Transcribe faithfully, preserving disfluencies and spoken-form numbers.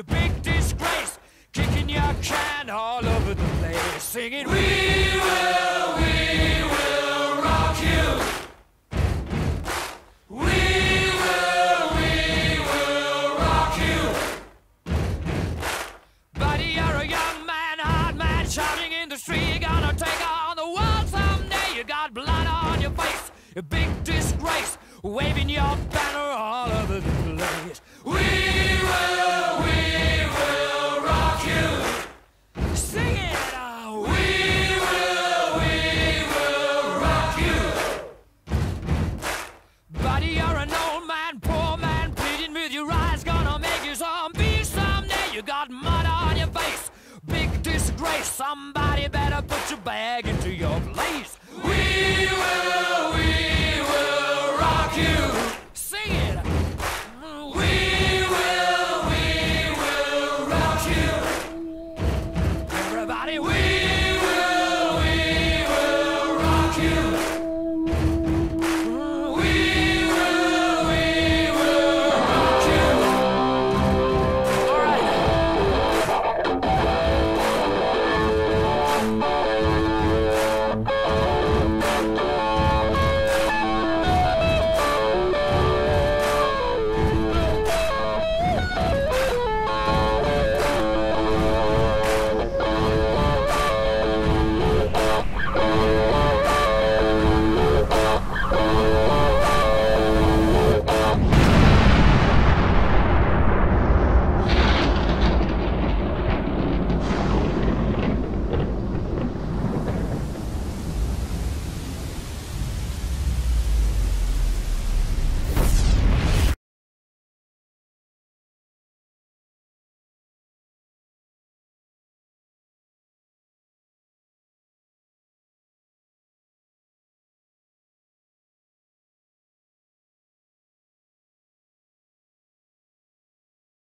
you big disgrace, kicking your can all over the place, singing, we will, we will rock you. We will, we will rock you. Buddy, you're a young man, hard man, shouting in the street, you're gonna take on the world someday. You got blood on your face, a big disgrace, waving your banner all over the place. We will, we will rock you. Sing it out. We will, we will rock you. Buddy, you're an old man, poor man, pleading with your eyes, gonna make you zombie someday. You got mud on your face, big disgrace. Somebody better put your bag into your place. We will, we will rock you. Sing it. We will, we will rock you. Everybody, we will, we will rock you.